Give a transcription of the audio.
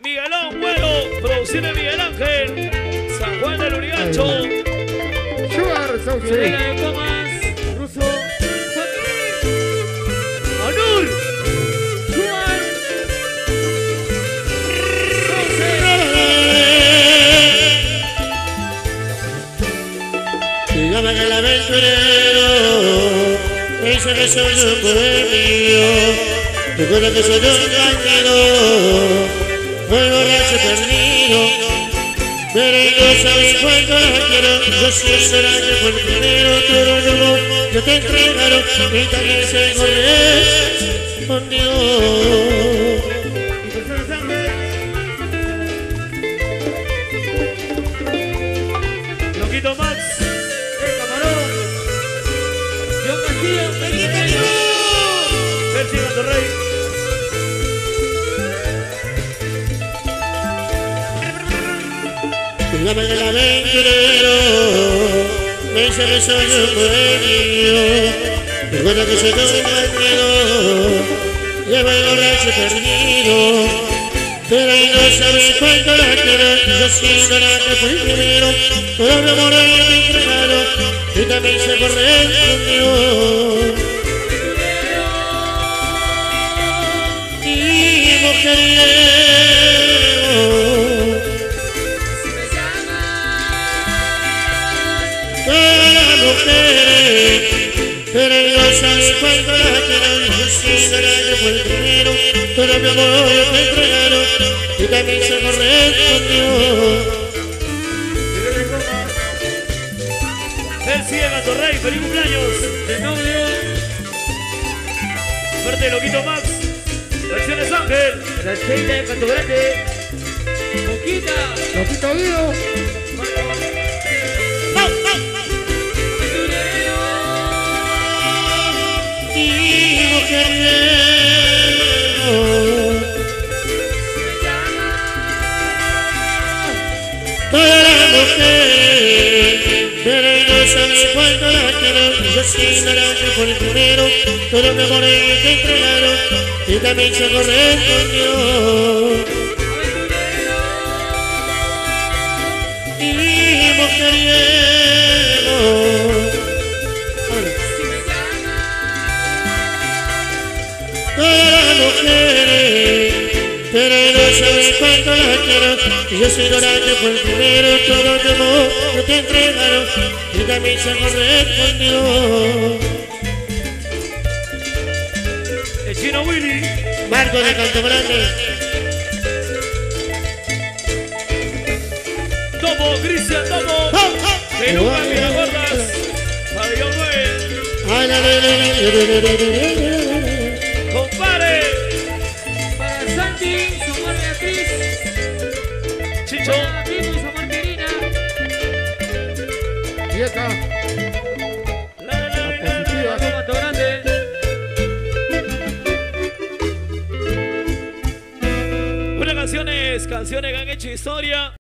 Miguelón Güero, producción de Miguel Ángel, San Juan del Urigancho. Sugar, Fiorella de Comas, Ruso, Onur, Suar, Dígame que el aventurero me dice que soy un bohemio. Recuerda que soy un bandido, muy borracho perdido, pero yo sabes cuánto la quiero. Yo sí será que fue el primero, todo llegó, yo te entregaron y también se correspondió. Loquito Max, el camarón, John Castillo, Percy Monterrey. Dígame que el aventurero me dice que soy un bohemio. Recuerda que soy un bandido, llevo el borracho perdido, pero ahí no sabes cuánto la quiero. Yo siendo la que fui primero, todo mi amor ahí me entregaron y también se correspondió. Y mujeriego, todas las mujeres, pero no sabes cuánto la quiero. Yo siendo la que fue el primero, todo mi amor me entregaron y también se correspondió. Percy de Monterrey, feliz cumpleaños. De novio. Fuerte Loquito Max. Versiones Ángel. La Sheila de Canto Grande. Poquita. Loquito Guido. Y mujeriego, todas las mujeres, pero no sabes cuánto la quiero. Yo siendo la que fue el primero, todo mi amor ellos te entregaron y también se correspondió. Y mujeriego, todas las mujeres, pero no sabes cuánto la quiero. Yo soy la que fue el primero, todo mi amor que te entregaron y también se correspondió. El Chino Willy. Marco de Canto Grande, Tomo, Cristian Tomo. Peluca, Miragordas. Pabellón 9. Compare. Para Santi, su amor Beatriz. Chicho. Para Pico y su amor Querina. Y acá. Positiva. Mato Grande. Unas canciones que han hecho historia.